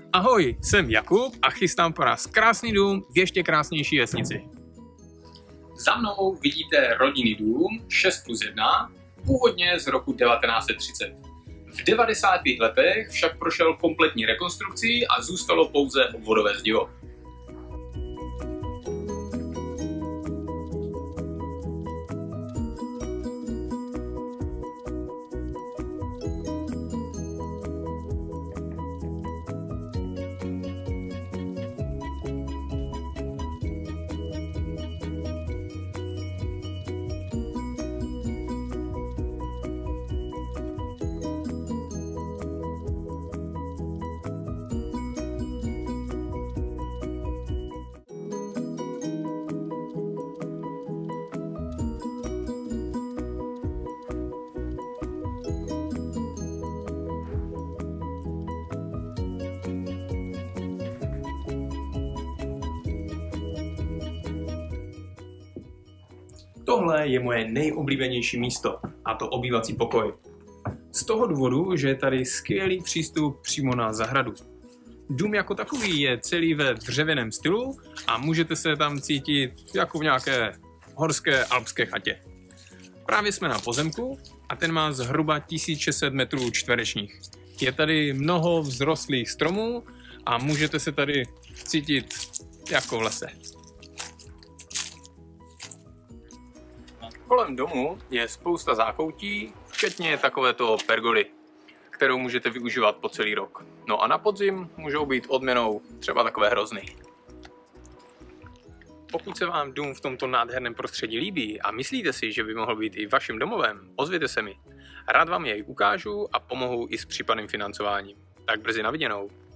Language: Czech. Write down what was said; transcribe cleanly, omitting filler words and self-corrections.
Ahoj, jsem Jakub a chystám pro nás krásný dům v ještě krásnější vesnici. Za mnou vidíte rodinný dům 6+1, původně z roku 1930. V 90. letech však prošel kompletní rekonstrukcí a zůstalo pouze obvodové zdivo. Tohle je moje nejoblíbenější místo, a to obývací pokoj. Z toho důvodu, že je tady skvělý přístup přímo na zahradu. Dům jako takový je celý ve dřevěném stylu a můžete se tam cítit jako v nějaké horské alpské chatě. Právě jsme na pozemku a ten má zhruba 1600 metrů čtverečních. Je tady mnoho vzrostlých stromů a můžete se tady cítit jako v lese. Kolem domu je spousta zákoutí, včetně takovéto pergoly, kterou můžete využívat po celý rok. No a na podzim můžou být odměnou třeba takové hrozny. Pokud se vám dům v tomto nádherném prostředí líbí a myslíte si, že by mohl být i vaším domovem, ozvěte se mi. Rád vám jej ukážu a pomohu i s případným financováním. Tak brzy na viděnou.